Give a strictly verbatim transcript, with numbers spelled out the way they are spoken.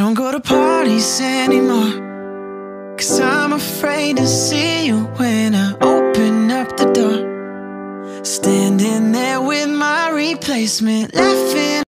don't go to parties anymore, 'cause I'm afraid to see you when I open up the door. Standing there with my replacement, laughing